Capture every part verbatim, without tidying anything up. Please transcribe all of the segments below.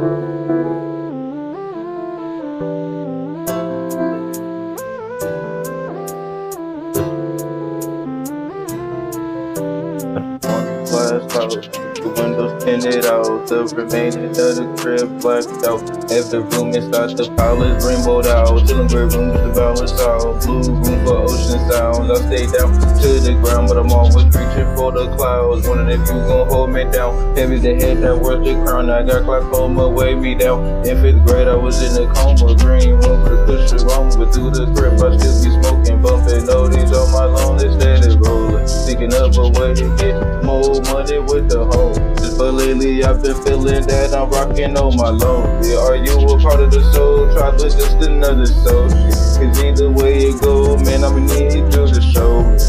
The windows tinted out, the remaining of the crib blacked out. Have the room inside the palace rainbowed out. Chillin' great rooms to balance out. Blue room for ocean sounds. I stay down to the ground, but I'm always reaching for the clouds. Wondering if you gon' hold me down. Heavy the head that worth the crown. I got glaucoma, weigh me down. In fifth grade, I was in a coma. Green room with a cushion wrong, but through the crib, I still be smoking, bumping oldies on my lawn. They steady rolling, thinking of a way to get more money with the home. But lately I've been feeling that I'm rocking on my loan. Yeah, are you a part of the soul? Try to just another soul shit. Cause either way it go, man, I'ma need you to show me.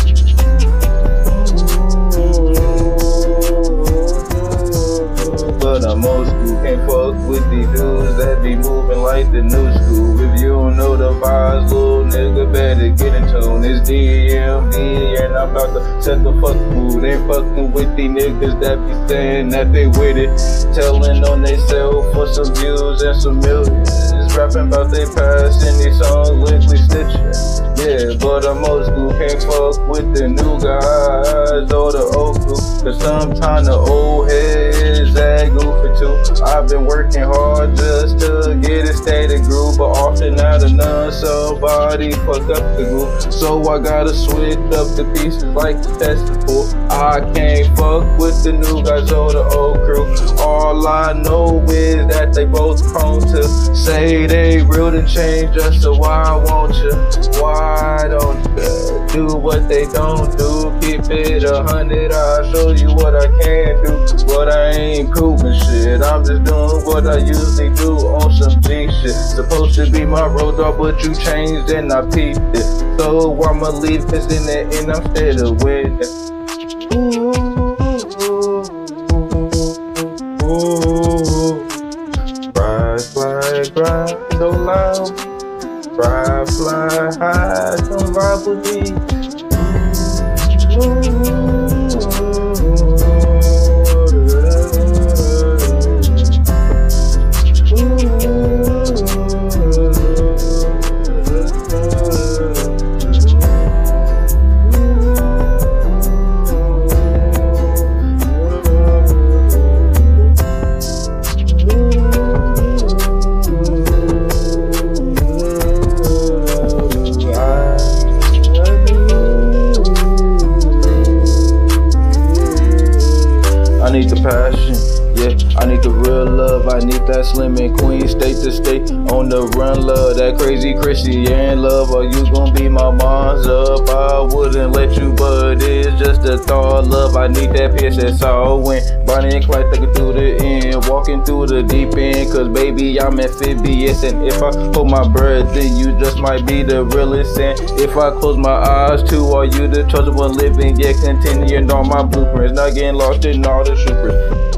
But I'm old school, can't fuck with these dudes that be moving like the new school. If you don't know the vibes, little nigga better get in tune. It's D M D and I'm about to set the fuck mood. Ain't fucking with these niggas that be saying that they with it, telling on they self for some views and some millions. Rapping about they past in these songs, liquid stitching. Yeah, but I'm old school, can't fuck with the new guys or the old school. Cause sometimes the old heads act goofy too. I've been working hard just to get it stated groove, but often out of none, somebody fuck up the groove. So I gotta switch up the pieces like the festival. I can't fuck with the new guys or the old crew. All I know is that they both prone to say they real to change us, so why won't you? Why don't you do what they don't do? Keep it a hundred, I'll show you what I can do. But I ain't proving shit, I'm just doing what I usually do on some G shit. Supposed to be my road dog, but you changed and I peeped it. So I'ma leave this in the end, I'm steady with it. Ooh, ooh, ooh. Rise, fly, grind so loud. Fly, fly high, don't vibe with me. Ooh. I need the passion, yeah, I need the real love, I need that slim and queen, state to state, on the run love, that crazy Christian love. Are you gon' be my mom's up? I wouldn't let you, but it's just a thought, love. I need that P S S all when Bonnie and Clyde taking through the end, walking through the deep end, cause baby I'm amphibious, and if I hold my breath, then you just might be the realest, and if I close my eyes too, are you the chosen one living, yeah, continuing on my blueprints, not getting lost in all the supers.